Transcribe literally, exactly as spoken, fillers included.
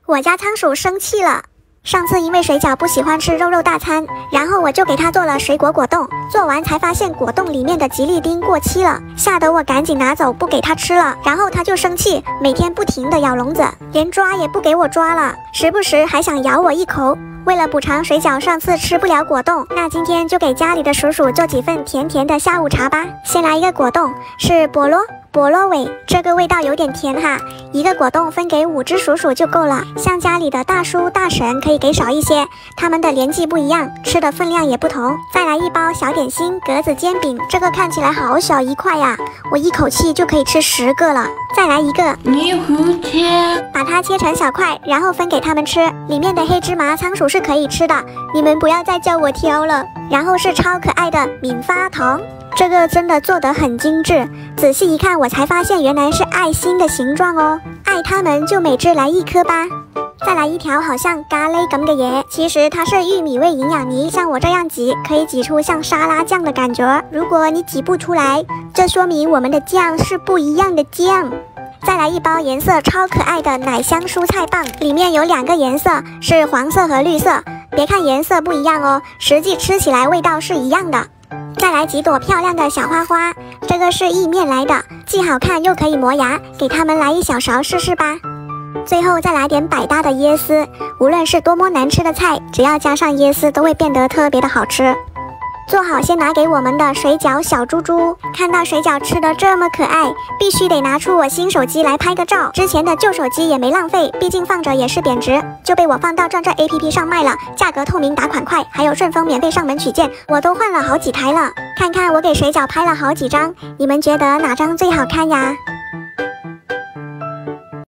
我家仓鼠生气了。上次因为水饺不喜欢吃肉肉大餐，然后我就给它做了水果果冻，做完才发现果冻里面的吉利丁过期了，吓得我赶紧拿走不给它吃了。然后它就生气，每天不停地咬笼子，连抓也不给我抓了，时不时还想咬我一口。为了补偿水饺上次吃不了果冻，那今天就给家里的鼠鼠做几份甜甜的下午茶吧。先来一个果冻，是菠萝菠萝味，这个味道有点甜哈，一个果冻分给五只鼠鼠就够了。像家里的大叔大婶可以给少一些，他们的年纪不一样，吃的分量也不同。再来一包小点心格子煎饼，这个看起来好小一块呀，我一口气就可以吃十个了。再来一个迷糊贴， 把它切成小块，然后分给他们吃。里面的黑芝麻仓鼠是可以吃的，你们不要再叫我挑了。然后是超可爱的敏发糖。这个真的做得很精致，仔细一看我才发现原来是爱心的形状哦，爱它们就每只来一颗吧。再来一条好像咖喱咁嘅嘢，其实它是玉米味营养泥，像我这样挤可以挤出像沙拉酱的感觉。如果你挤不出来，这说明我们的酱是不一样的酱。再来一包颜色超可爱的奶香蔬菜棒，里面有两个颜色，是黄色和绿色，别看颜色不一样哦，实际吃起来味道是一样的。再来几朵漂亮的小花花，这个是意面来的，既好看又可以磨牙，给它们来一小勺试试吧。最后再来点百搭的椰丝，无论是多么难吃的菜，只要加上椰丝都会变得特别的好吃。做好先拿给我们的水饺小猪猪，看到水饺吃得这么可爱，必须得拿出我新手机来拍个照。之前的旧手机也没浪费，毕竟放着也是贬值，就被我放到转转 A P P 上卖了，价格透明，打款快，还有顺丰免费上门取件，我都换了好几台了。看看我给水饺拍了好几张，你们觉得哪张最好看呀？